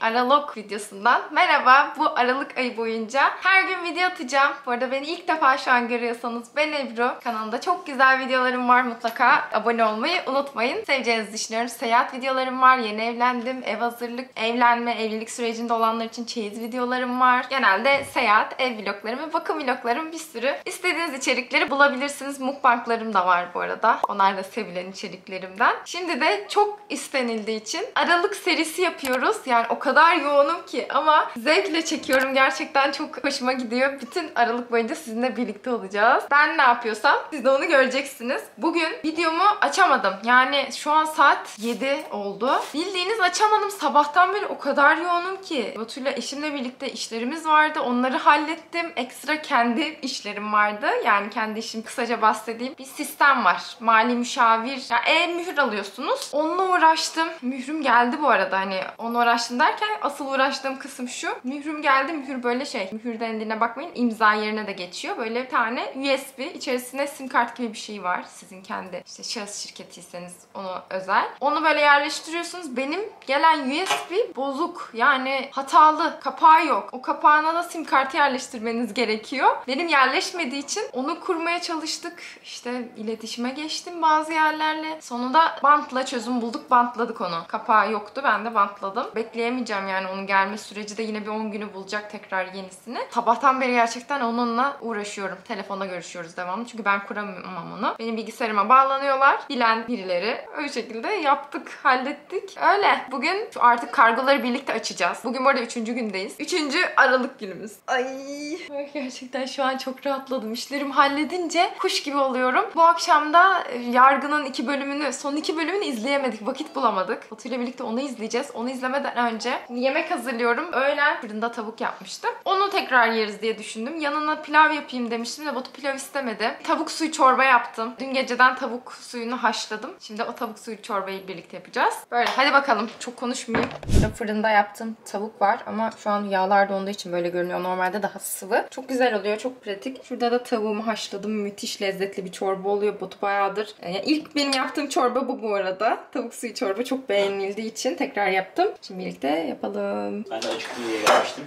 Aralık videosundan merhaba. Bu Aralık ayı boyunca her gün video atacağım. Bu arada beni ilk defa şu an görüyorsanız ben Ebru. Kanalımda çok güzel videolarım var. Mutlaka abone olmayı unutmayın. Seveceğinizi düşünüyorum. Seyahat videolarım var. Yeni evlendim. Ev hazırlık, evlenme, evlilik sürecinde olanlar için çeyiz videolarım var. Genelde seyahat, ev vloglarım ve bakım vloglarım, bir sürü. İstediğiniz içerikleri bulabilirsiniz. Mukbanglarım da var bu arada. Onlar da sevilen içeriklerimden. Şimdi de çok istenildiği için Aralık serisi yapıyoruz. Yani o kadar yoğunum ki ama zevkle çekiyorum. Gerçekten çok hoşuma gidiyor. Bütün Aralık boyunca sizinle birlikte olacağız. Ben ne yapıyorsam siz de onu göreceksiniz. Bugün videomu açamadım. Yani şu an saat 7 oldu. Bildiğiniz açamadım. Sabahtan beri o kadar yoğunum ki. Batu'yla eşimle birlikte işlerimiz vardı. Onları hallettim. Ekstra kendi işlerim vardı. Yani kendi işim, kısaca bahsedeyim. Bir sistem var. Mali müşavir. Yani e-mühür alıyorsunuz. Onunla uğraştım. Mührüm geldi bu arada. Hani onunla uğraştım derken asıl uğraştığım kısım şu. Mührüm geldi. Mühür böyle şey. Mühür dendiğine bakmayın. İmza yerine de geçiyor. Böyle bir tane USB. İçerisinde sim kart gibi bir şey var. Sizin kendi işte şahıs şirketiyseniz onu özel. Onu böyle yerleştiriyorsunuz. Benim gelen USB bozuk. Yani hatalı. Kapağı yok. O kapağına da sim kartı yerleştirmeniz gerekiyor. Benim yerleşmediği için onu kurmaya çalıştık. İşte iletişime geçtim bazı yerlerle. Sonunda bantla çözüm bulduk. Bantladık onu. Kapağı yoktu. Ben de bantladım. Bekleyemeyeceğim yani onun gelme süreci de yine bir 10 günü bulacak tekrar yenisini. Sabahtan beri gerçekten onunla uğraşıyorum. Telefonda görüşüyoruz devamlı. Çünkü ben kuramam onu. Benim bilgisayarıma bağlanıyorlar. Bilen birileri. Öyle şekilde yaptık, hallettik. Öyle. Bugün artık kargoları birlikte açacağız. Bugün bu arada 3. gündeyiz. 3. Aralık günümüz. Ay gerçekten şu an çok rahatladım. İşlerimi halledince kuş gibi oluyorum. Bu akşam da Yargı'nın son 2 bölümünü izleyemedik. Vakit bulamadık. Batu ile birlikte onu izleyeceğiz. Onu izlemeden önce yemek hazırlıyorum. Öğlen fırında tavuk yapmıştım. Onu tekrar yeriz diye düşündüm. Yanına pilav yapayım demiştim de Batu pilav istemedi. Tavuk suyu çorba yaptım. Dün geceden tavuk suyunu haşladım. Şimdi o tavuk suyu çorbayı birlikte yapacağız. Böyle hadi bakalım. Çok konuşmayayım. Burada fırında yaptığım tavuk var ama şu an yağlar donduğu için böyle görünüyor. Normalde daha sıvı. Çok güzel oluyor. Çok pratik. Şurada da tavuğumu haşladım. Müthiş lezzetli bir çorba oluyor. Batu bayağıdır. Yani ilk benim yaptığım çorba bu arada. Tavuk suyu çorba çok beğenildiği için tekrar yaptım. Şimdi birlikte yapalım. Ben de acıktım diye gelmiştim.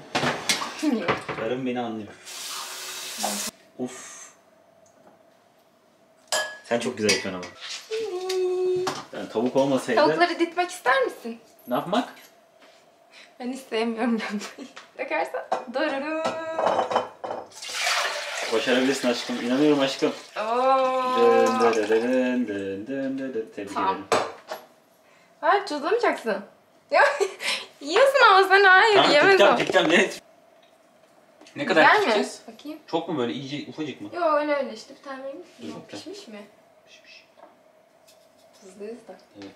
Karım beni anlıyor. Uf. Sen çok güzel yapıyorsun ama. Yani tavuk olmasaydı... Tavukları ditmek ister misin? Ne yapmak? Ben istemiyorum yapmayı. Bakarsan. Dararım. Başarabilirsin aşkım. İnanıyorum aşkım. Tebrik Tamam. ederim. Hayır, tuzlamayacaksın. Yiyorsun ama sen hayır Tamam, yemezsin. dikeceğim. Ne kadar Güzel mi? pişeceğiz? Bakayım. Çok mu böyle iyice ufacık mı? Yok öyle işte bir tane vereyim. Dur, Yok, bekle. pişmiş mi? Pişmiş. Tuzluyuz da. Evet.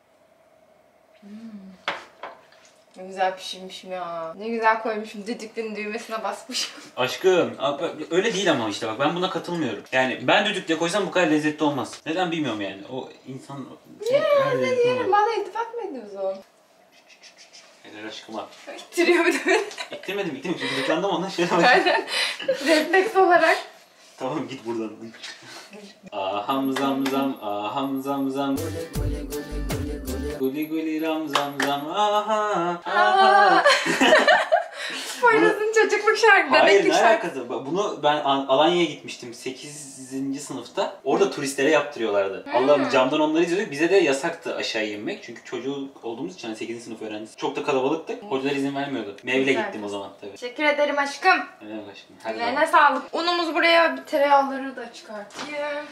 Ne güzel pişirmişim ya. Ne güzel koymuşum. Düdüklünün düğmesine basmışım. Aşkım öyle değil ama işte bak ben buna katılmıyorum. Yani ben düdükle koysam bu kadar lezzetli olmaz. Neden bilmiyorum yani. O insan... Yerim bana iltifat mı ediyorsun? Helal aşkıma. İttiriyor bir de beni. İttirmedim. Düdüklendim ondan şöyle bak. Aynen. Refleks olarak. Tamam git buradan. Aham zam zam, aham zam zam. Guli guli ram zam zam, aha, aha. Poyraz'ın çocukluk şarkı, Hayır bebeklik ne şarkı. alakası? Bunu ben Alanya'ya gitmiştim 8. sınıfta. Orada turistlere yaptırıyorlardı. Allah'ım camdan onları izliyorduk. Bize de yasaktı aşağıya inmek. Çünkü çocuğu olduğumuz için 8. sınıf öğrencisi. Çok da kalabalıktık. Hocalar izin vermiyordu. Mevle Güzel. gittim o zaman tabii. Teşekkür ederim aşkım. Evet aşkım. Her Ellerine sağlık. Unumuz buraya, bir tereyağları da çıkartayım.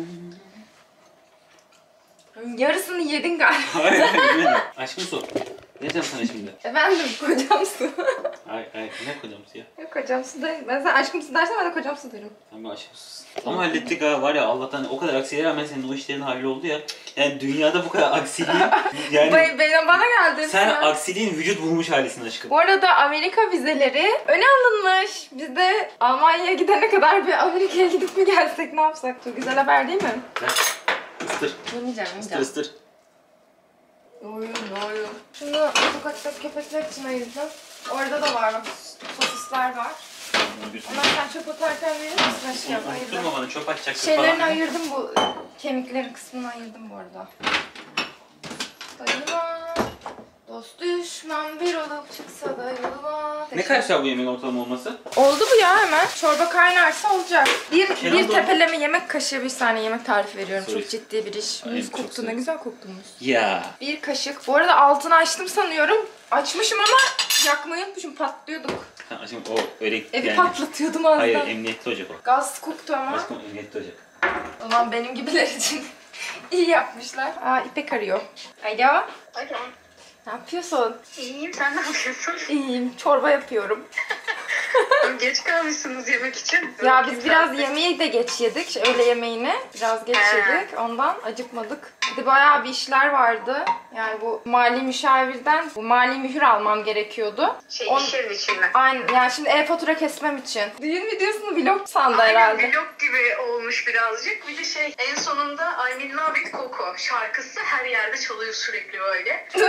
Yarısını yedin galiba. Hayır yemedim. Aşkım sor. Ne diyeceğim sana şimdi? Efendim kocamsın. Hayır ne kocamsı ya? Yok kocamsın değil. Ben sen aşkımsın dersen ben de kocamsın derim. Sen bir aşkımsın. Ama hallettik ha var ya Allah'tan o kadar aksiye rağmen senin o işlerin halloldu ya. Yani dünyada bu kadar aksiliğin yani Bana geldi. sen aksiliğin vücut bulmuş halisin aşkım. Bu arada Amerika vizeleri öne alınmış. Biz de Almanya'ya gidene kadar bir Amerika'ya gidip mi gelsek ne yapsak? Çok güzel haber değil mi? Ver. Isır. Yemeyeceğim. Isır. Oyun. Şunu sokakta köpekler için ayırdım. Orada da var bak sosisler var. Ama sen çöp atarken verir misin aşkım? Ayırdım. Unutturma bana çöp atacaksın Şeylerini falan. ayırdım bu kemiklerin kısmını ayırdım bu arada. Dayıma. Dost düşman bir olup çıksa da yoluma. Ne kadar sürer bu yemeğin ortalama olması? Oldu bu ya hemen. Çorba kaynarsa olacak. Bir Kenan tepeleme yemek kaşığı, bir saniye yemek tarifi veriyorum. Sorry. Çok ciddi bir iş. Ay, Muz çok koktu, ne sevdim. güzel koktu muz. Ya. Bir kaşık. Bu arada altını açtım sanıyorum. Açmışım ama yakmayı unutmuşum, patlıyorduk. Ha, aşkım o öyle Evi yani. patlatıyordum az Hayır, daha. emniyetli olacak o. Gaz koktu ama. Aşkım emniyetli olacak. O zaman benim gibiler için iyi yapmışlar. Aa, İpek arıyor. Alo. Alo. Ne yapıyorsun? İyiyim, sen ne yapıyorsun? İyiyim. Çorba yapıyorum. Geç kalmışsınız yemek için. Ya biz biraz yemeği de geç yedik. Öğle yemeğini biraz geç He. yedik. Ondan acıkmadık. Bir de bayağı bir işler vardı. Yani bu mali müşavirden bu mali mühür almam gerekiyordu. İş yeri için mi? Aynen. Yani şimdi e-fatura kesmem için. Düğün videosunu vlog sandı Aynen, herhalde. vlog gibi olmuş birazcık. Bir de en sonunda I Will Love It Coco şarkısı her yerde çalıyor sürekli böyle. Çünkü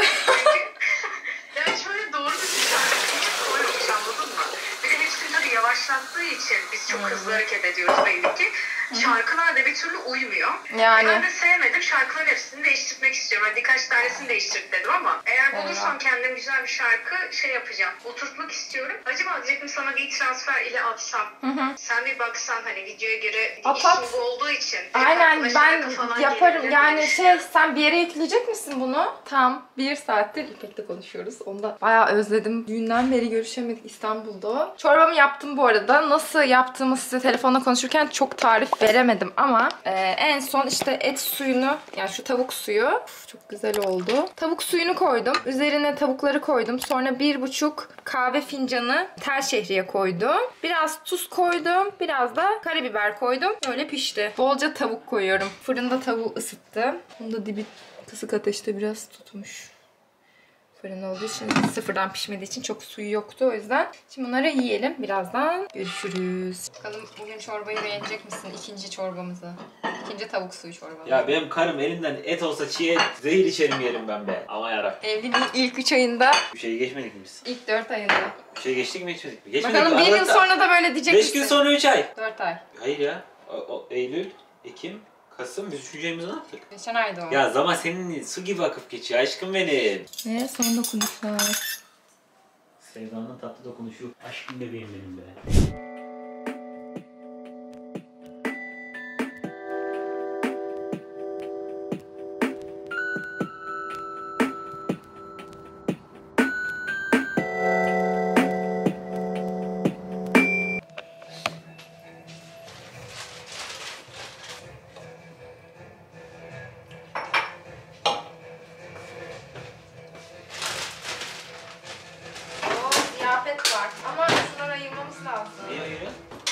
yani şöyle doğru bir şarkı hiç koymamış, anladın mı? Bir de hepsini tabii yavaşlattığı için biz çok hızlı hareket ediyoruz belli ki. Şarkılar da bir türlü uymuyor. Yani. Ben de sevmedim. Şarkıların hepsini değiştirmek istiyorum. Yani birkaç tanesini değiştirdik dedim ama eğer bulursam kendim güzel bir şarkı yapacağım. Oturtmak istiyorum. Acaba diyecektim sana bir transfer ile atsam. Sen bir baksan hani videoya göre At. işim bu olduğu için. Aynen, aklıma ben şarkı falan yaparım. gelebilir Yani diye şey, düşünüyorum. sen bir yere yükleyecek misin bunu? Tam 1 saattir İpek'le konuşuyoruz. Onu da bayağı özledim. Düğünden beri görüşemedik, İstanbul'da o. Çorbamı yaptım bu arada. Nasıl yaptığımı size telefonla konuşurken çok tarif veremedim ama en son işte et suyunu, yani şu tavuk suyu, çok güzel oldu. Tavuk suyunu koydum. Üzerine tavukları koydum. Sonra 1,5 kahve fincanı tel şehriye koydum. Biraz tuz koydum. Biraz da karabiber koydum. Öyle pişti. Bolca tavuk koyuyorum. Fırında tavuğu ısıttım. Bunu da dibi kısık ateşte biraz tutmuş. Fırın olduğu için, sıfırdan pişmediği için çok suyu yoktu o yüzden. Şimdi bunları yiyelim. Birazdan görüşürüz. Bakalım bugün çorbayı beğenecek misin? İkinci çorbamızı. İkinci tavuk suyu çorbamızı. Ya benim karım elinden et olsa çiğ et, zehir içerim yerim ben be. Ama yarabbim. Evliliğin ilk 3 ayında, 3 ayı geçmedik mi biz? ilk 4 ayında. 3 ayı geçtik mi geçmedik mi? Geçmedik Bakalım mi? 1 yıl Aralıkta- sonra da böyle diyecek 5 misin? gün sonra 3 ay. 4 ay. Hayır ya. Eylül, Ekim, Kasım. Biz 3. ayımızı ne yaptık? Geçen ayda o. Ya zaman senin su gibi akıp geçiyor aşkım benim. Ve son dokunuşlar. Sevdanın tatlı dokunuşu. Aşkım bebeğim benim be. Oo, ziyafet var. Ama şunları ayırmamız lazım. Niye ayırıyor?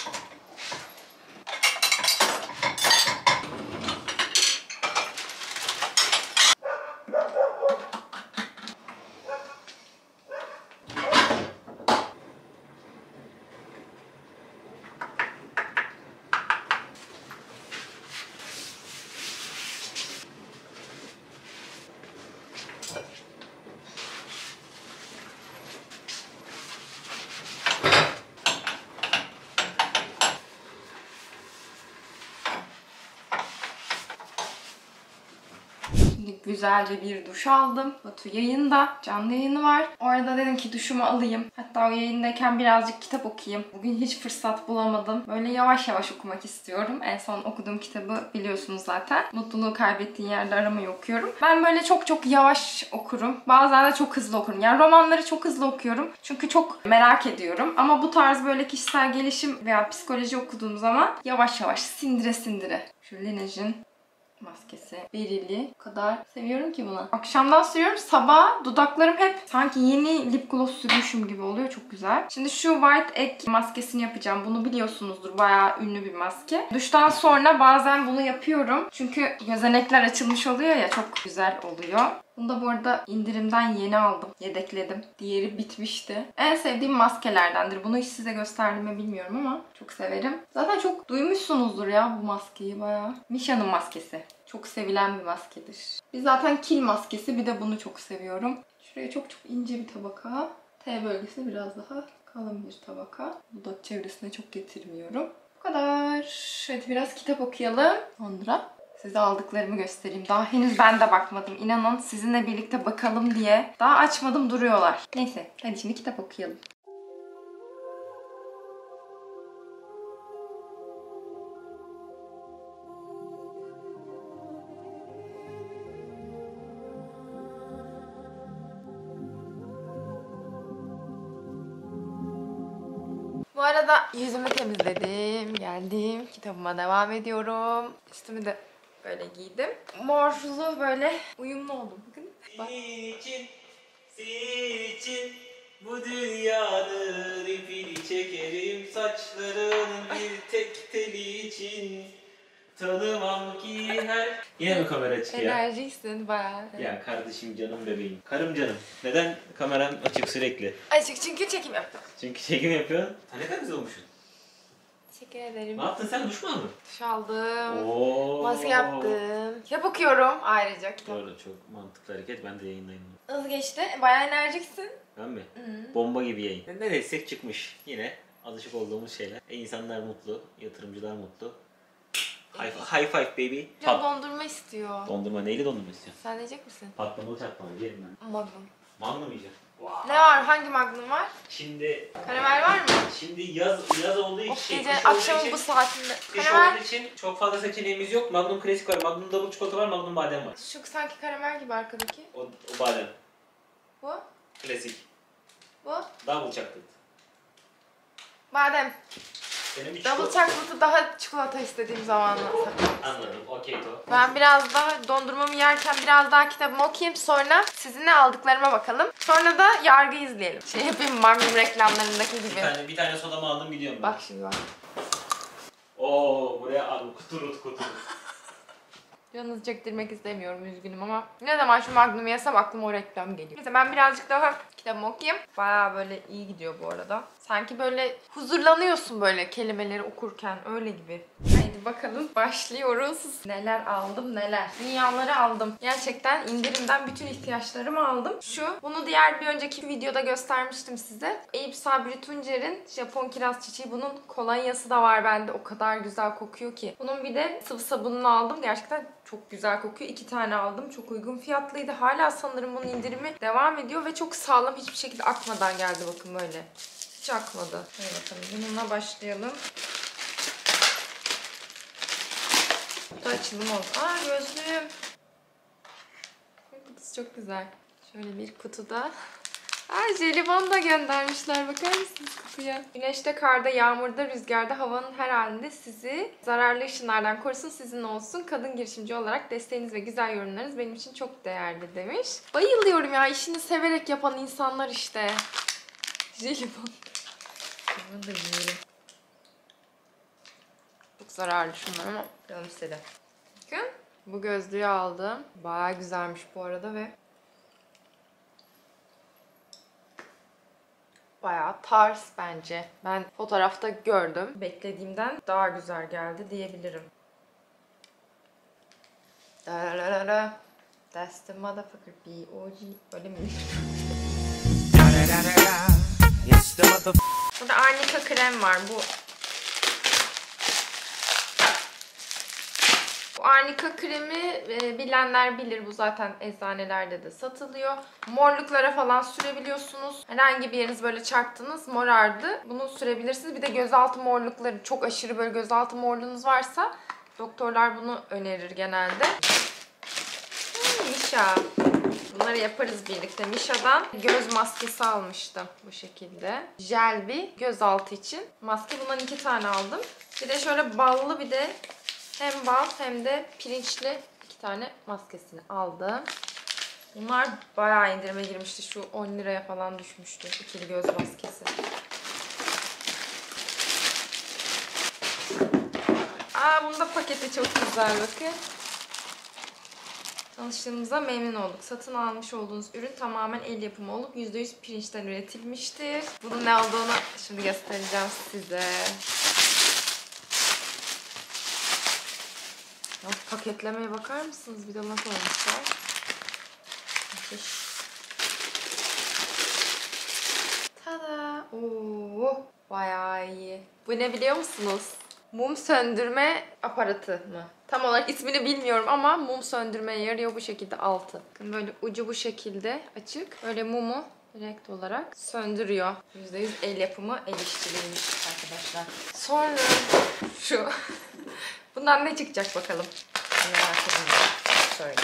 Şimdi güzelce bir duş aldım. Batu yayında, canlı yayını var. Orada dedim ki duşumu alayım. Hatta o yayındayken birazcık kitap okuyayım. Bugün hiç fırsat bulamadım. Böyle yavaş yavaş okumak istiyorum. En son okuduğum kitabı biliyorsunuz zaten. Mutluluğu kaybettiğin yerde aramayı okuyorum. Ben böyle çok çok yavaş okurum. Bazen de çok hızlı okurum. Yani romanları çok hızlı okuyorum. Çünkü çok merak ediyorum. Ama bu tarz böyle kişisel gelişim veya psikoloji okuduğum zaman yavaş yavaş sindire sindire. Şu Laneige maskesi berili. O kadar seviyorum ki bunu. Akşamdan sürüyorum. Sabah dudaklarım hep sanki yeni lip gloss sürmüşüm gibi oluyor. Çok güzel. Şimdi şu White Egg maskesini yapacağım. Bunu biliyorsunuzdur. Bayağı ünlü bir maske. Duştan sonra bazen bunu yapıyorum. Çünkü gözenekler açılmış oluyor ya. Çok güzel oluyor. Bunu da bu arada indirimden yeni aldım. Yedekledim. Diğeri bitmişti. En sevdiğim maskelerdendir. Bunu hiç size gösterdim mi bilmiyorum ama çok severim. Zaten çok duymuşsunuzdur ya bu maskeyi bayağı. Misha'nın maskesi. Çok sevilen bir maskedir. Bir zaten kil maskesi, bir de bunu çok seviyorum. Şuraya çok çok ince bir tabaka. T bölgesi biraz daha kalın bir tabaka. Dudak çevresine çok getirmiyorum. Bu kadar. Hadi biraz kitap okuyalım. Sonra Size aldıklarımı göstereyim. Daha henüz ben de bakmadım. İnanın sizinle birlikte bakalım diye. Daha açmadım, duruyorlar. Neyse hadi şimdi kitap okuyalım. Bu arada yüzümü temizledim, geldim, kitabıma devam ediyorum. Üstümü de böyle giydim. Morlu böyle uyumlu oldum. Bakın. Bak. Senin için bu dünyanın ipini çekerim, saçlarının bir tek teli için tanımam ki her... Yine mi kamera açık ya? Enerjiksin bayağı. Ya kardeşim, canım bebeğim. Karım canım. Neden kameran açık sürekli? Açık çünkü çekim yaptım. Çünkü çekim yapıyorsun. Sen ne kadar güzel olmuşsun. Teşekkür ederim. Ne yaptın sen, duş mu aldın? Duş aldım. Oo. Maske yaptım. Kitap okuyorum ayrıca. Kitap. Doğru, çok mantıklı hareket. Ben de yayındayım. Hızlı geçti. Bayağı enerjiksin. Ben mi? Bomba gibi yayın. Ne destek çıkmış. Yine alışık olduğumuz şeyler. İnsanlar mutlu, yatırımcılar mutlu. High five baby. Can dondurma istiyor. Dondurma, neyle dondurma istiyorsun? Sen yiyecek misin? Patlamalı çatmalı yerim ben. Magnum. Magnum yiyeceğim. Wow. Ne var? Hangi Magnum var? Şimdi Karamel var mı? yaz olduğu için, Of gece kış olduğu akşamın için, bu saatinde. kış Karamel. olduğu için çok fazla seçeneğimiz yok. Magnum klasik var, Magnum double çikolata var, Magnum badem var. Şu sanki karamel gibi arkadaki. O badem. Bu. Klasik. Bu. Double chocolate. Badem. Benim bir Double chocolate'ı daha çikolata istediğim zamanlar. Anladım. Okey to. Ben biraz daha dondurmamı yerken biraz daha kitabımı okuyayım. Sonra sizinle aldıklarıma bakalım. Sonra da yargı izleyelim. Şey yapayım, Magnum reklamlarındaki gibi. Bir tane soda mı aldım biliyorum ben. Bak şimdi bak. Oo, buraya al, kutu. Canınızı çektirmek istemiyorum, üzgünüm ama ne zaman şu Magnum'u yesem aklıma o reklam geliyor. Neyse ben birazcık daha kitabımı okuyayım. Bayağı böyle iyi gidiyor bu arada. Sanki böyle huzurlanıyorsun böyle kelimeleri okurken, öyle gibi. Haydi bakalım başlıyoruz. Neler aldım neler. Dünyaları aldım. Gerçekten indirimden bütün ihtiyaçlarımı aldım. Bunu diğer bir önceki videoda göstermiştim size. Eyüp Sabri Tuncer'in Japon kiraz çiçeği. Bunun kolonyası da var bende. O kadar güzel kokuyor ki. Bunun bir de sıvı sabununu aldım. Gerçekten çok güzel kokuyor. 2 tane aldım. Çok uygun fiyatlıydı. Hala sanırım bunun indirimi devam ediyor ve çok sağlam, hiçbir şekilde akmadan geldi, bakın böyle. Hiç akmadı. Hadi bakalım bununla başlayalım. Bu da açılım oldu. Aa, gözlüğüm. Kutusu çok güzel. Şöyle bir kutuda. Aa, jelibon da göndermişler. Bakar mısınız kutuya? Güneşte, karda, yağmurda, rüzgarda, havanın her halinde sizi zararlı ışınlardan korusun, sizin olsun. Kadın girişimci olarak desteğiniz ve güzel yorumlarınız benim için çok değerli demiş. Bayılıyorum ya, işini severek yapan insanlar işte. Jelibon. Bunu da yiyelim. Çok zararlı şunlar ama canım istedi. Bakın bu gözlüğü aldım. Bayağı güzelmiş bu arada ve bayağı tarz bence. Ben fotoğrafta gördüm. Beklediğimden daha güzel geldi diyebilirim. That's the motherfucker B.O.G. Öyle mi? Burada Arnica krem var. Bu Arnica kremi bilenler bilir. Bu zaten eczanelerde de satılıyor. Morluklara falan sürebiliyorsunuz. Herhangi bir yeriniz böyle çarptınız, morardı. Bunu sürebilirsiniz. Bir de gözaltı morlukları, çok aşırı böyle gözaltı morluğunuz varsa doktorlar bunu önerir genelde. Misha. Bunları yaparız birlikte. Misha'dan göz maskesi almıştım bu şekilde. Jel bir gözaltı için maske. Bundan 2 tane aldım. Bir de şöyle ballı, bir de hem bal hem de pirinçli 2 tane maskesini aldım. Bunlar bayağı indirime girmişti. Şu 10 liraya falan düşmüştü. İkili göz maskesi. Aa, bunun da paketi çok güzel, bakın. Tanıştığımıza memnun olduk. Satın almış olduğunuz ürün tamamen el yapımı olup %100 pirinçten üretilmiştir. Bunun ne olduğunu şimdi göstereceğim size. Ya, paketlemeye bakar mısınız? Bir de laf koymuşlar. Tada! Oo, bayağı iyi. Bu ne biliyor musunuz? Mum söndürme aparatı mı? Tam olarak ismini bilmiyorum ama mum söndürmeye yarıyor bu şekilde altı. Bakın böyle ucu bu şekilde açık. Böyle mumu direkt olarak söndürüyor. %100 el yapımı, el işçiliğiymiş arkadaşlar. Sonra şu. Bundan ne çıkacak bakalım. Merak ediyorum. Şöyle.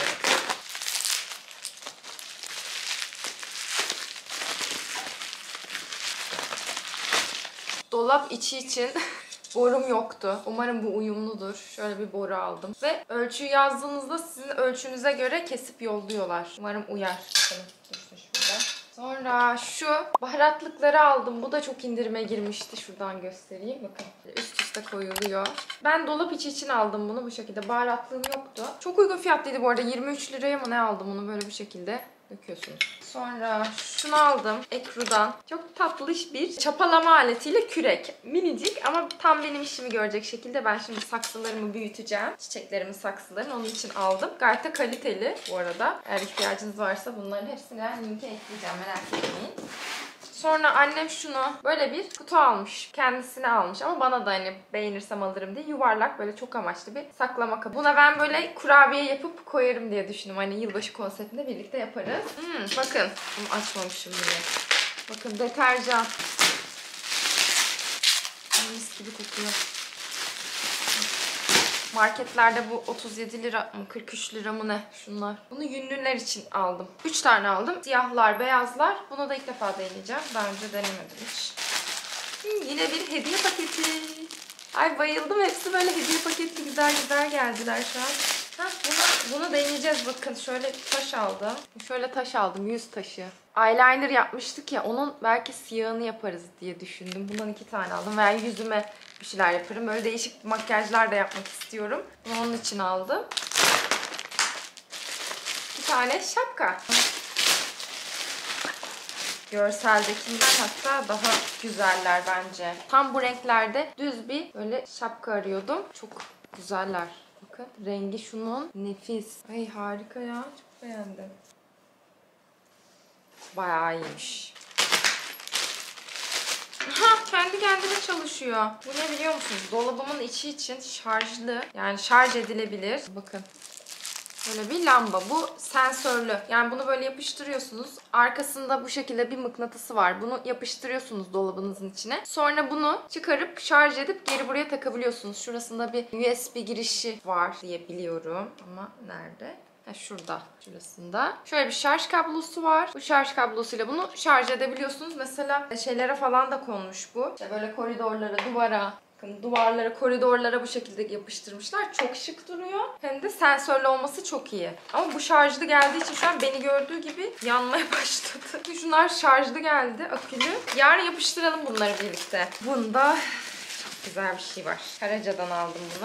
Dolap içi için borum yoktu. Umarım bu uyumludur. Şöyle bir boru aldım. Ve ölçüyü yazdığınızda sizin ölçünüze göre kesip yolluyorlar. Umarım uyar. Bakalım. Düşmüş burada. Sonra şu baharatlıkları aldım. Bu da çok indirime girmişti. Şuradan göstereyim. Bakın üst üste koyuluyor. Ben dolap içi için aldım bunu bu şekilde. Baharatlığım yoktu. Çok uygun fiyatlıydı bu arada. 23 liraya mı ne aldım bunu böyle bu şekilde döküyorsunuz. Sonra şunu aldım Ekru'dan. Çok tatlış bir çapalama aletiyle kürek. Minicik ama tam benim işimi görecek şekilde. Ben şimdi saksılarımı büyüteceğim. Çiçeklerimin saksılarını onun için aldım. Gayet de kaliteli bu arada. Eğer ihtiyacınız varsa bunların hepsini linke ekleyeceğim. Merak etmeyin. Sonra annem şunu böyle bir kutu almış. Kendisine almış ama bana da hani beğenirsem alırım diye yuvarlak böyle çok amaçlı bir saklama kabı. Buna ben böyle kurabiye yapıp koyarım diye düşündüm. Hani yılbaşı konseptinde birlikte yaparız. Bakın bunu açmamışım bile. Bakın deterjan. Mis gibi kokuyor. Marketlerde bu 37 lira mı 43 lira mı ne şunlar. Bunu yünlüler için aldım. 3 tane aldım. Siyahlar, beyazlar. Bunu da ilk defa deneyeceğim. Daha önce denemedim hiç. Yine bir hediye paketi. Ay bayıldım. Hepsi böyle hediye paketli güzel güzel geldiler şu an. Bunu deneyeceğiz. Bakın şöyle taş aldım. Şöyle taş aldım. Yüz taşı. Eyeliner yapmıştık ya. Onun belki siyahını yaparız diye düşündüm. Bundan 2 tane aldım. Veya yüzüme bir şeyler yaparım. Böyle değişik makyajlar da yapmak istiyorum. Bunu onun için aldım. Bir tane şapka. Görseldekinden hatta daha güzeller bence. Tam bu renklerde düz bir böyle şapka arıyordum. Çok güzeller. Bakın rengi şunun nefis. Ay harika ya. Çok beğendim. Bayağı iyiymiş. Ha, kendi kendine çalışıyor. Bu ne biliyor musunuz? Dolabımın içi için şarjlı. Yani şarj edilebilir. Bakın. Böyle bir lamba. Bu sensörlü. Yani bunu böyle yapıştırıyorsunuz. Arkasında bu şekilde bir mıknatısı var. Bunu yapıştırıyorsunuz dolabınızın içine. Sonra bunu çıkarıp şarj edip geri buraya takabiliyorsunuz. Şurasında bir USB girişi var diye biliyorum. Ama nerede? Şurada. Şurasında. Şöyle bir şarj kablosu var. Bu şarj kablosuyla bunu şarj edebiliyorsunuz. Mesela şeylere falan da konmuş bu. İşte böyle koridorlara, duvara. Bakın duvarlara, koridorlara bu şekilde yapıştırmışlar. Çok şık duruyor. Hem de sensörlü olması çok iyi. Ama bu şarjlı geldiği için şu an beni gördüğü gibi yanmaya başladı. Şunlar şarjlı geldi, akülü. Yarın yapıştıralım bunları birlikte. Bunda çok güzel bir şey var. Karaca'dan aldım bunu.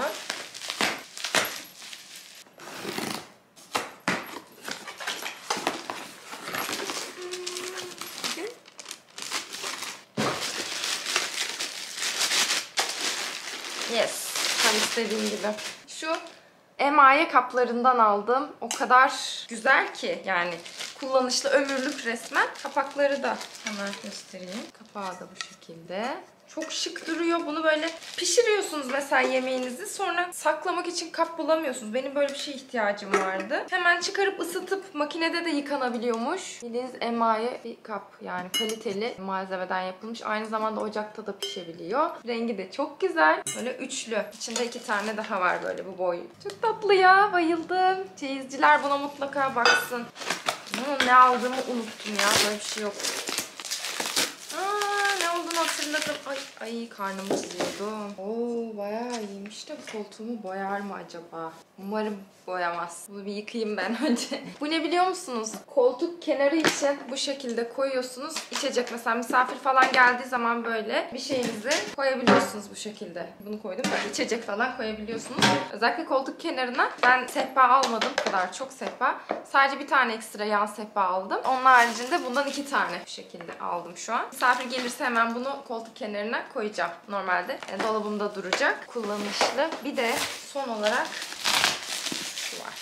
Yes. Tam istediğim gibi. Şu emaye kaplarından aldım. O kadar güzel ki yani kullanışlı ömürlük resmen. Kapakları da hemen göstereyim. Kapağı da bu şekilde. Çok şık duruyor. Bunu böyle pişiriyorsunuz mesela yemeğinizi. Sonra saklamak için kap bulamıyorsunuz. Benim böyle bir şeye ihtiyacım vardı. Hemen çıkarıp ısıtıp makinede de yıkanabiliyormuş. Bildiğiniz emaye bir kap. Yani kaliteli malzemeden yapılmış. Aynı zamanda ocakta da pişebiliyor. Rengi de çok güzel. Böyle üçlü. İçinde 2 tane daha var böyle bu boy. Çok tatlı ya. Bayıldım. Çeyizciler buna mutlaka baksın. Bunun ne aldığımı unuttum ya. Böyle bir şey yok. Hatırladım. Ay karnımı çiziyordu. Oo bayağı iyiymiş de koltuğumu boyar mı acaba? Umarım boyamaz. Bunu bir yıkayayım ben önce. Bu ne biliyor musunuz? Koltuk kenarı için bu şekilde koyuyorsunuz. İçecek mesela misafir falan geldiği zaman böyle bir şeyinizi koyabiliyorsunuz bu şekilde. Bunu koydum böyle içecek falan koyabiliyorsunuz. Özellikle koltuk kenarına ben sehpa almadım. Bu kadar çok sehpa. Sadece bir tane ekstra yan sehpa aldım. Onun haricinde bundan 2 tane bu şekilde aldım şu an. Misafir gelirse hemen bunu koltuk kenarına koyacağım. Normalde dolabımda duracak. Kullanışlı. Bir de son olarak şu var.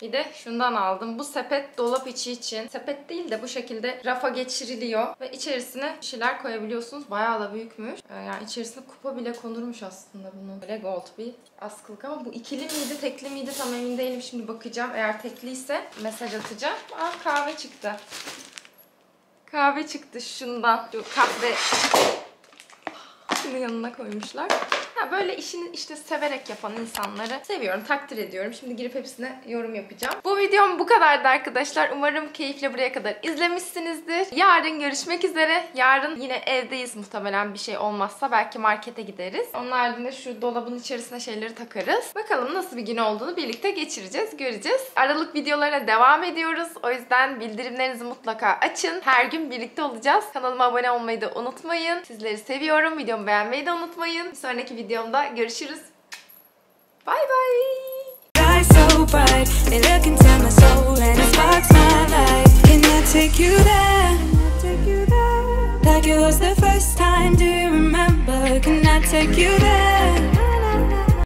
Bir de şundan aldım. Bu sepet dolap içi için. Sepet değil de bu şekilde rafa geçiriliyor. Ve içerisine bir şeyler koyabiliyorsunuz. Bayağı da büyükmüş. Yani içerisine kupa bile konurmuş aslında bunun. Böyle gold bir askılık ama bu ikili miydi, tekli miydi tam emin değilim. Şimdi bakacağım. Eğer tekliyse mesaj atacağım. Aa, kahve çıktı. Kahve çıktı şundan. Şu kahve şunun yanına koymuşlar. Böyle işini işte severek yapan insanları seviyorum, takdir ediyorum. Şimdi girip hepsine yorum yapacağım. Bu videom bu kadardı arkadaşlar. Umarım keyifle buraya kadar izlemişsinizdir. Yarın görüşmek üzere. Yarın yine evdeyiz muhtemelen, bir şey olmazsa. Belki markete gideriz. Onun haricinde şu dolabın içerisine şeyleri takarız. Bakalım nasıl bir gün olduğunu birlikte geçireceğiz, göreceğiz. Aralık videolarına devam ediyoruz. O yüzden bildirimlerinizi mutlaka açın. Her gün birlikte olacağız. Kanalıma abone olmayı da unutmayın. Sizleri seviyorum. Videomu beğenmeyi de unutmayın. Bir sonraki videomda görüşürüz. Bye bye. So bright, they look into my soul and it sparks my life. Can I take you there? Like it was the first time, do you remember? Can I take you there?